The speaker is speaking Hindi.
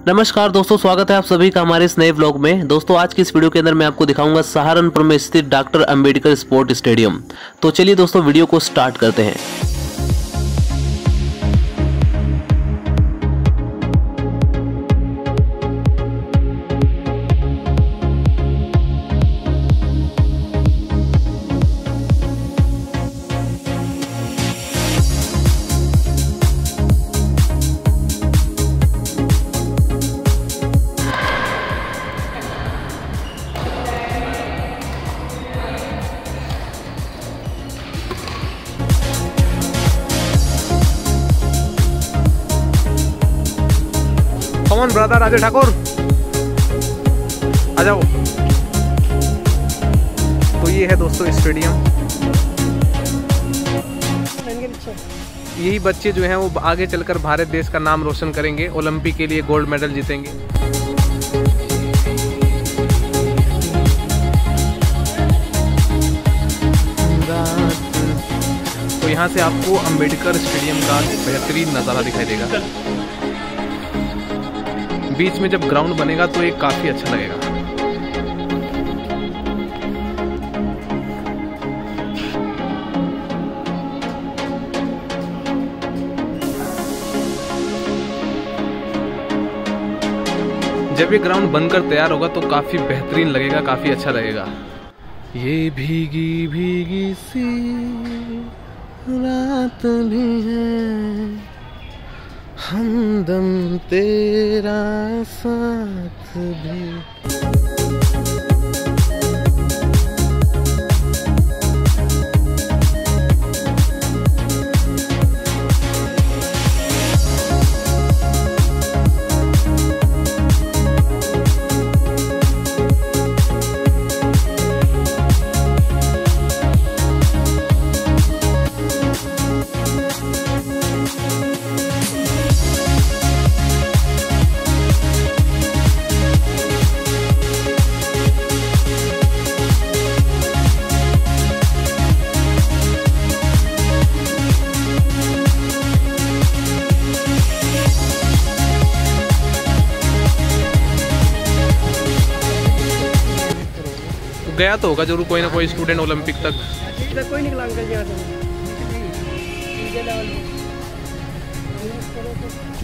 नमस्कार दोस्तों, स्वागत है आप सभी का हमारे इस नए व्लॉग में। दोस्तों आज की इस वीडियो के अंदर मैं आपको दिखाऊंगा सहारनपुर में स्थित डॉक्टर अंबेडकर स्पोर्ट स्टेडियम। तो चलिए दोस्तों वीडियो को स्टार्ट करते हैं। कौन ब्रदर राजेश ठाकुर आ जाओ। तो ये है दोस्तों स्टेडियम। यही बच्चे जो हैं वो आगे चलकर भारत देश का नाम रोशन करेंगे, ओलंपिक के लिए गोल्ड मेडल जीतेंगे। तो यहाँ से आपको अंबेडकर स्टेडियम का बेहतरीन नज़ारा दिखाई देगा। बीच में जब ग्राउंड बनेगा तो ये काफी अच्छा लगेगा। जब ये ग्राउंड बनकर तैयार होगा तो काफी बेहतरीन लगेगा, काफी अच्छा लगेगा। ये भीगी भीगी सी रात भी है, हमदम तेरा साथ भी। गया तो होगा जरूर कोई ना कोई स्टूडेंट ओलंपिक तक। कोई निकला अंकल जी।